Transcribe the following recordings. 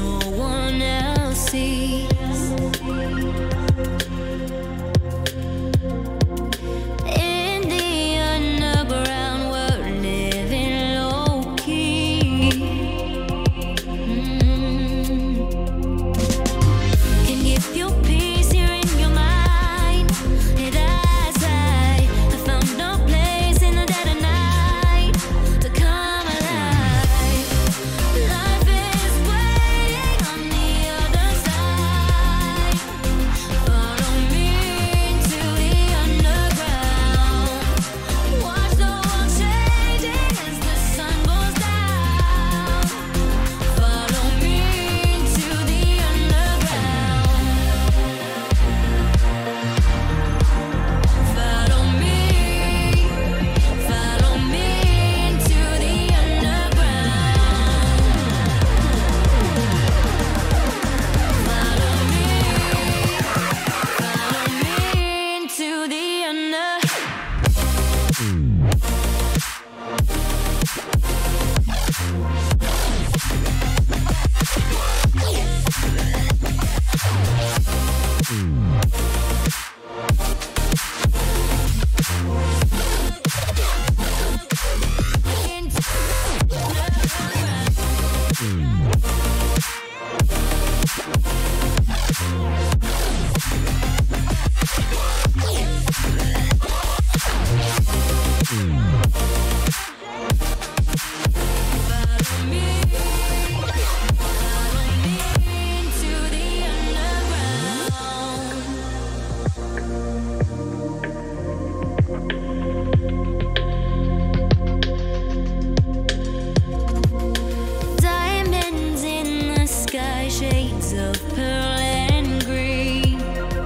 no one else sees. In the underground, we're living low key. Can give you peace here in your mind. And as I found no place in the dead of night to come alive. Life is waiting on the other side. Follow me into the underground. Watch the world changing as the sun goes down. Follow me into the underground. Follow me into the underground. Follow me into the diamonds in the sky, shades of pearl and green.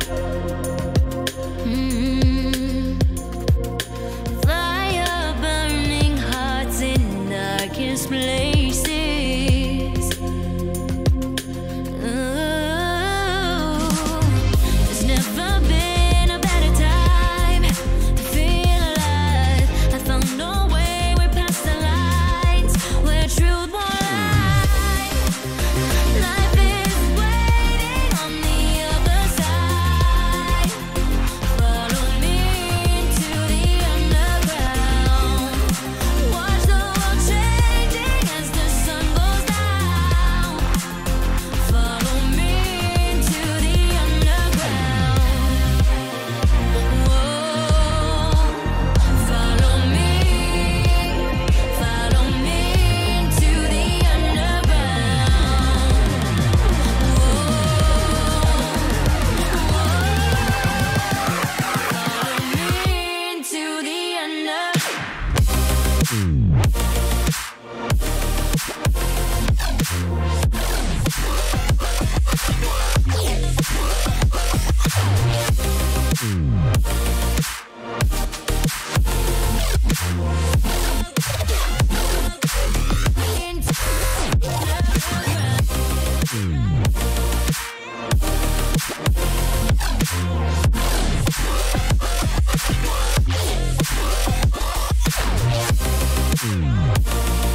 Fire burning hearts in darkest places. There's never been a better time to feel alive. I found no way, we're past the lines where truth won't lie. Life is waiting on the other side. Follow me into the underground. Watch the world changing as the sun goes down. Follow me into the underground. Whoa, follow me into the underground.